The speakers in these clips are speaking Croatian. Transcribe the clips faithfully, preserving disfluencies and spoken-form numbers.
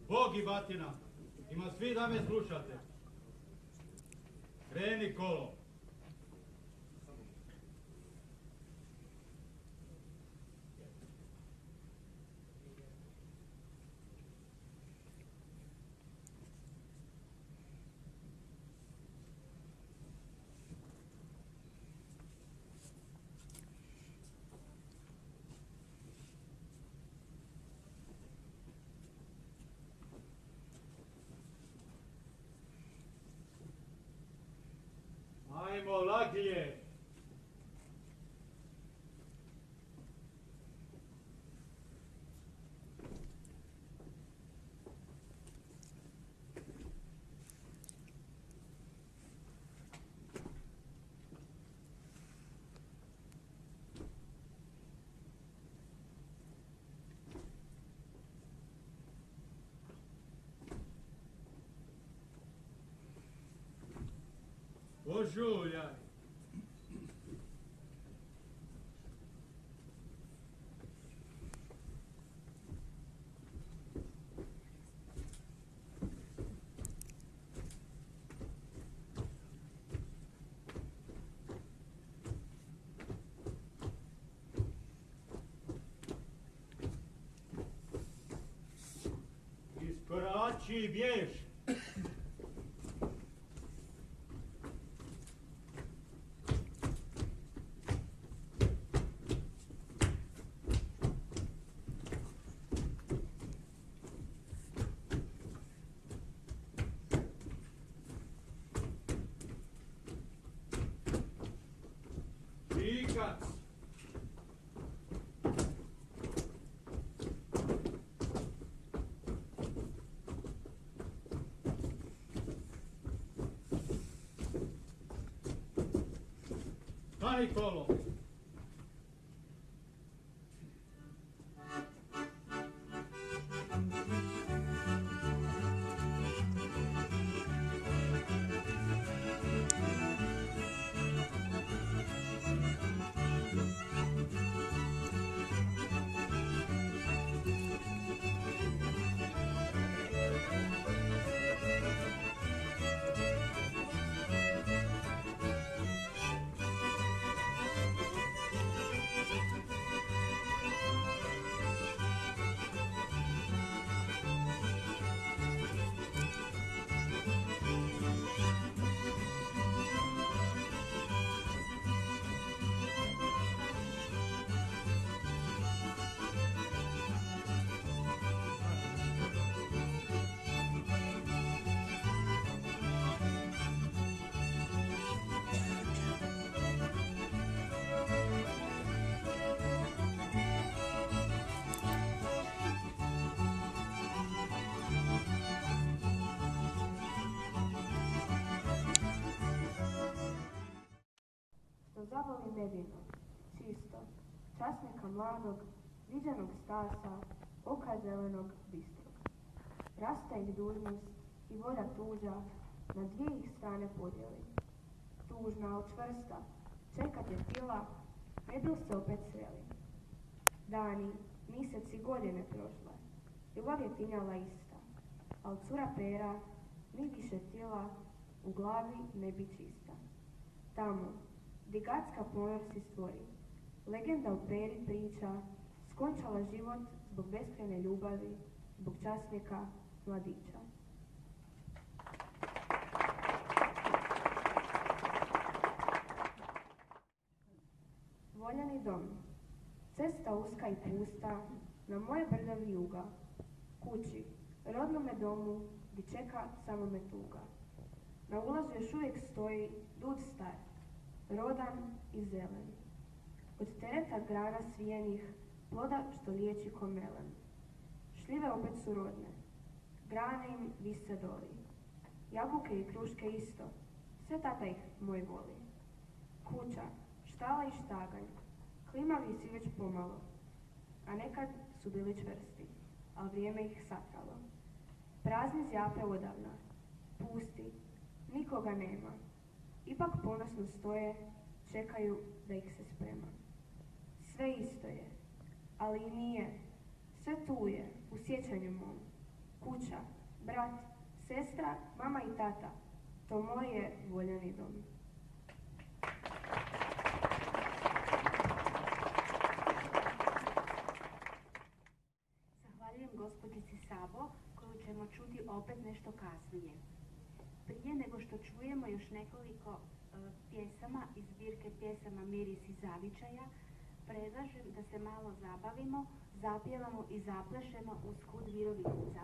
Bog i batina, ima svi da me slušate. Kreni kolo. Ajmo, lakije! Požuljaj! Iskorači i bješ! Čikac! Stani kolo! Zavoli nevino, čisto, časnika mladog, viđenog stasa, oka zelenog, bistrog. Rasta ih dužnost i volja tuđa, na dvije ih strane podijeli. Tužna, čvrsta, čekate tila, ne bil se opet sreli. Dani, mjeseci, godine prošle, ljubav je tinjala ista, al cura pera, ni više tila, u glavi ne bi čista. Tamo, di Gacka ponor si stvori, legenda o peri priča, skončala život zbog beskrajne ljubavi, zbog časnika, mladića. Voljeni dom, cesta uska i pusta, na moje brdo vijuga, kući, rodnome domu, di čeka samo me tuga. Na ulazu još uvijek stoji dud star, rodan i zelen. Od tereta grana svijenih, ploda što liječi ko melen. Šljive opet su rodne, grane im vise doli. Jabuke i kruške isto, sve tata ih moj voli. Kuća, štala i štaganj, klimavi si već pomalo, a nekad su bili čvrsti, a vrijeme ih satralo. Prazni zjape odavna, pusti, nikoga nema. Ipak ponosno stoje, čekaju da ih se sprema. Sve isto je, ali i nije. Sve tu je, u sjećanju mom. kuća, brat, sestra, mama i tata. To moj je voljeni dom. Zahvaljujem gospođici Sabo, koju ćemo čuti opet nešto kasnije. Prije nego što čujemo još nekoliko e, pjesama iz zbirke pjesama Miris i zavičaja, predlažem da se malo zabavimo, zapjevamo i zaplešemo uz Hud Virovitica.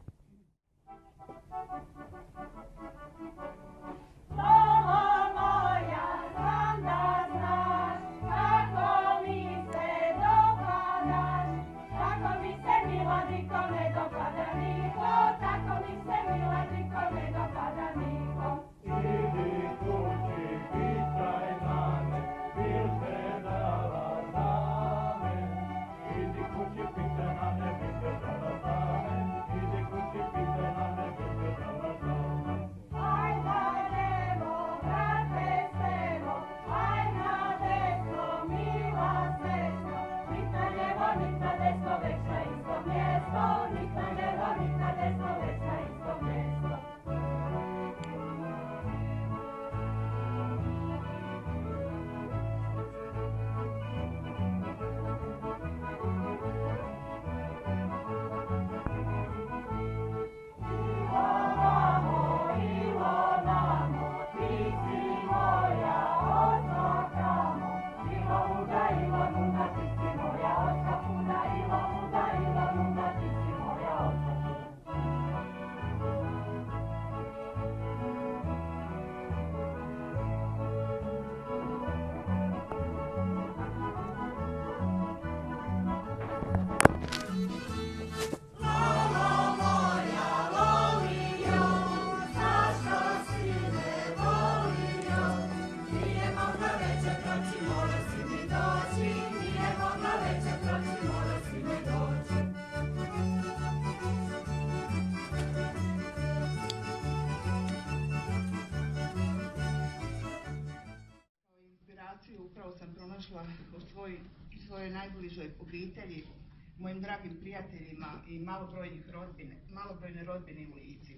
Mama moja, znam da znaš kako mi se dopadaš, kako mi se mila niko ne dopada niko, tako mi se mila niko ne dopada niko. Idi kući, pitaj mame, bil te dala za me. Idi kući, pitaj mame, bil te dala za me. Idi kući, pitaj mame, bil te dala za me. Aj na lijevo, brate stevo, aj na desno, mila sestro, nik na lijevo, nik na desno, već na isto mjesto, nik na lijevo, nik na desno, već na isto mjesto. Upravo sam pronašla u svoj, svojoj najbližoj obitelji, mojim dragim prijateljima i malobrojnih rodbine, malobrojne rodbine u Lici.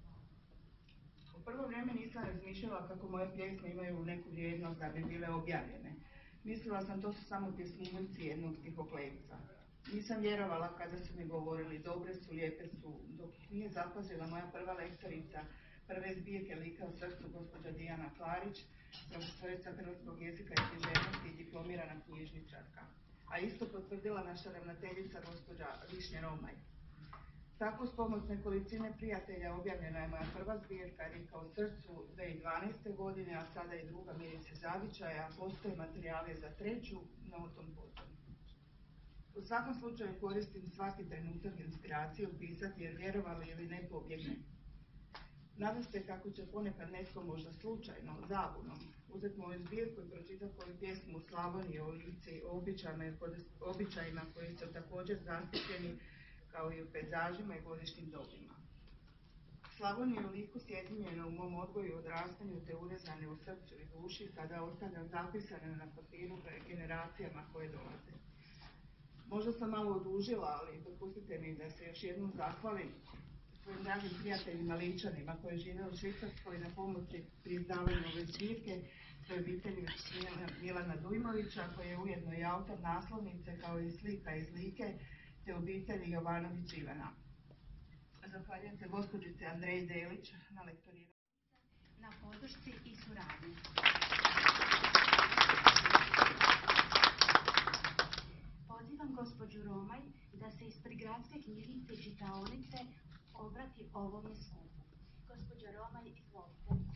U prvo vrijeme nisam razmišljala kako moje pjesme imaju neku vrijednost da bi bile objavljene. Mislila sam to su samo pjesminici jednog stihopleca. Nisam vjerovala kada su mi govorili dobre su, lijepe su, dok ih nije zapazila moja prva lektorica prve zbirke Lika u srcu, gospođa Dijana Klarić, profesorica hrvatskog jezika i književnosti i diplomirana knjižničarka. A isto potvrdila naša ravnateljica gospođa Višnja Romaj. Tako uz pomoć nekolicine prijatelja objavljena je moja prva zbirka Lika u srcu dvije tisuće dvanaeste. godine, a sada i druga Miris i zavičaja, postoje materijali za treću, no o tom potom. U svakom slučaju koristim svaki trenutak inspiracije upisati jer vjerovali ili ne pobjegne. Nadam se kako će ponekad netko možda slučajno, zabunom, uzeti moju zbirku i pročitati koju pjesmu u Slavoniji, o Lici, o običajima koji su također zastupljeni kao i u pejzažima i godišnjim dobima. Slavoniju i Liku sjedinjene u mom odgoju i odrastanju te urezane u srcu i duši kada ostavljam zapisane na papiru generacijama koje dolaze. Možda sam malo odužila, ali dopustite mi da se još jednom zahvalim svojim dragim prijateljima Ličanima koji žive u Švicarskoj na pomoći pri izdavanju ove zbirke, svoj obitelji Milana Dujmovića koji je ujedno i autor naslovnice kao i slika iz Like, te obitelji Jovanović Ivana. Zahvaljujem se gospođici Andreji Delić na lektoriranju. Na podršci i suradnji. Pozivam gospođu Romaj da se ispred gradske knjižnice i čitaonice obrati ovome skupu. Gospođo Romaj, izvolite.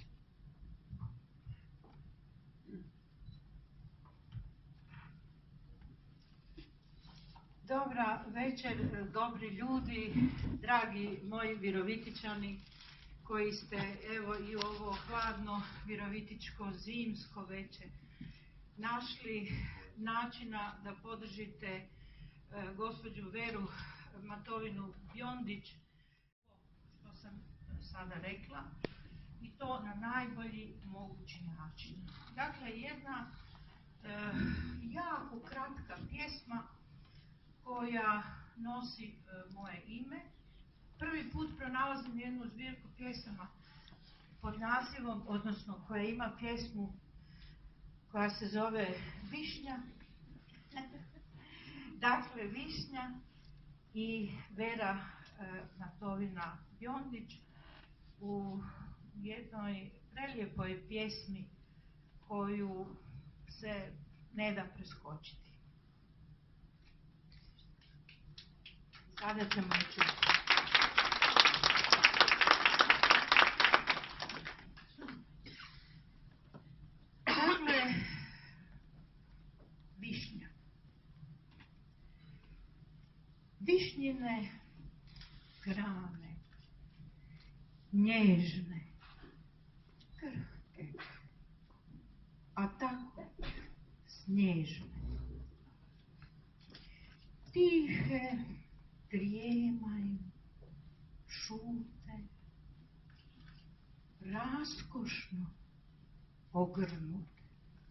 Dobra večer, dobri ljudi, dragi moji Virovitičani, koji ste evo i u ovo hladno virovitičko zimsko večer našli načina da podržite e, gospođu Veru Matovinu Bjondić, što sam sada rekla, i to na najbolji mogući način. Dakle, jedna e, jako kratka pjesma koja nosi e, moje ime prvi put pronalazim jednu zbirku pjesama pod nazivom, odnosno koja ima pjesmu koja se zove Višnja. Dakle, Višnja i Vera e, Natovina Bjondić u jednoj prelijepoj pjesmi koju se ne da preskočiti. Sada ćemo čuti. Dakle, Višnja. Višnjine grane, nježne, krhke, a tako snježne. Tihe drijemaju, šute, raskošno ogrnute.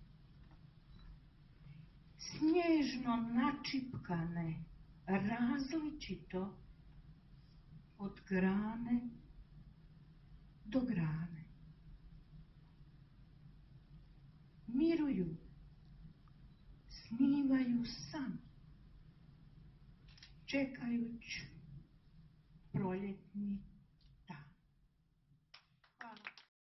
Snježno načipkane, različito od grane do grane. Miruju, snimaju san, čekajuć proljetni